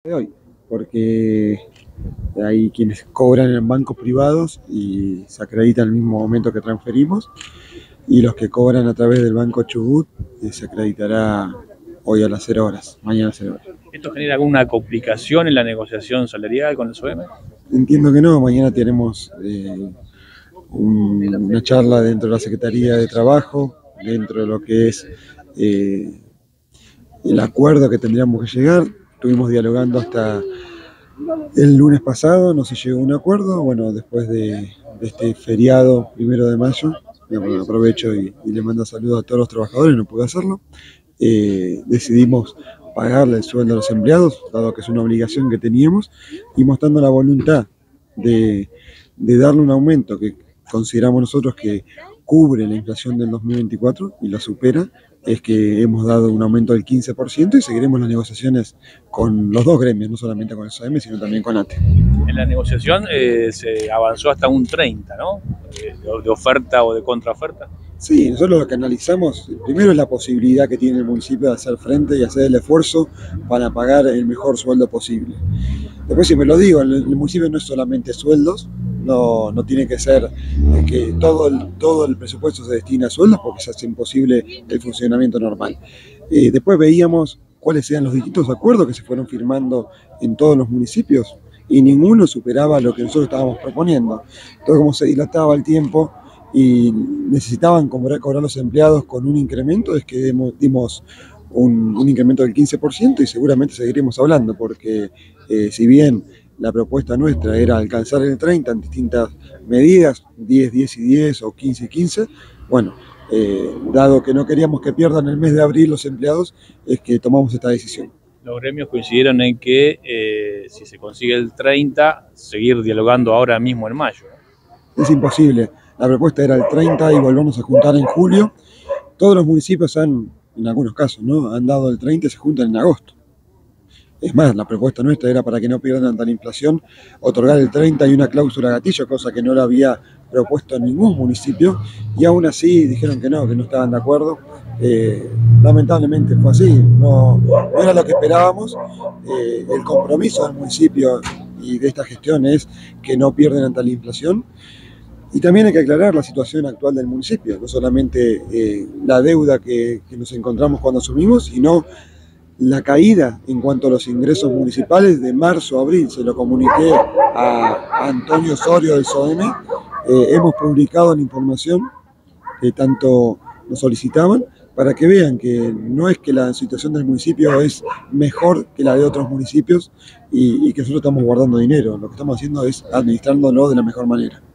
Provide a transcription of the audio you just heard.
de hoy, porque hay quienes cobran en bancos privados y se acreditan en el mismo momento que transferimos, y los que cobran a través del Banco Chubut se acreditará hoy a las 0 horas, mañana a 0 horas. ¿Esto genera alguna complicación en la negociación salarial con el SOEME? Entiendo que no, mañana tenemos una charla dentro de la Secretaría de Trabajo, dentro de lo que es el acuerdo que tendríamos que llegar. Estuvimos dialogando hasta el lunes pasado, no se llegó a un acuerdo. Bueno, después de este feriado 1 de mayo, aprovecho y le mando saludos a todos los trabajadores, no pude hacerlo. Decidimos pagarle el sueldo a los empleados, dado que es una obligación que teníamos, y mostrando la voluntad de darle un aumento que consideramos nosotros que cubre la inflación del 2024 y la supera. Es que hemos dado un aumento del 15% y seguiremos las negociaciones con los dos gremios, no solamente con el SOEME, sino también con ATE. En la negociación se avanzó hasta un 30, ¿no? De oferta o de contraoferta. Sí, nosotros lo que analizamos primero es la posibilidad que tiene el municipio de hacer frente y hacer el esfuerzo para pagar el mejor sueldo posible. Después, si me lo digo, el municipio no es solamente sueldos, no tiene que ser que todo el presupuesto se destina a sueldos, porque se hace imposible el funcionamiento normal. Después veíamos cuáles eran los distintos acuerdos que se fueron firmando en todos los municipios y ninguno superaba lo que nosotros estábamos proponiendo. Entonces, como se dilataba el tiempo y necesitaban cobrar los empleados con un incremento, es que dimos un incremento del 15%, y seguramente seguiremos hablando, porque si bien la propuesta nuestra era alcanzar el 30 en distintas medidas, 10, 10 y 10 o 15 y 15, bueno, dado que no queríamos que pierdan el mes de abril los empleados, es que tomamos esta decisión. Los gremios coincidieron en que si se consigue el 30, seguir dialogando ahora mismo en mayo, ¿no? Es imposible. La propuesta era el 30 y volvernos a juntar en julio. Todos los municipios en algunos casos, ¿no?, han dado el 30 y se juntan en agosto. Es más, la propuesta nuestra era, para que no pierdan tanta inflación, otorgar el 30 y una cláusula gatillo, cosa que no lo había propuesto ningún municipio, y aún así dijeron que no estaban de acuerdo. Lamentablemente fue así, no era lo que esperábamos. El compromiso del municipio y de esta gestión es que no pierdan ante la inflación. Y también hay que aclarar la situación actual del municipio, no solamente la deuda que nos encontramos cuando asumimos, sino la caída en cuanto a los ingresos municipales de marzo a abril. Se lo comuniqué a Antonio Osorio del SOEME. Hemos publicado la información que tanto nos solicitaban, para que vean que no es que la situación del municipio es mejor que la de otros municipios y que nosotros estamos guardando dinero. Lo que estamos haciendo es administrándolo de la mejor manera.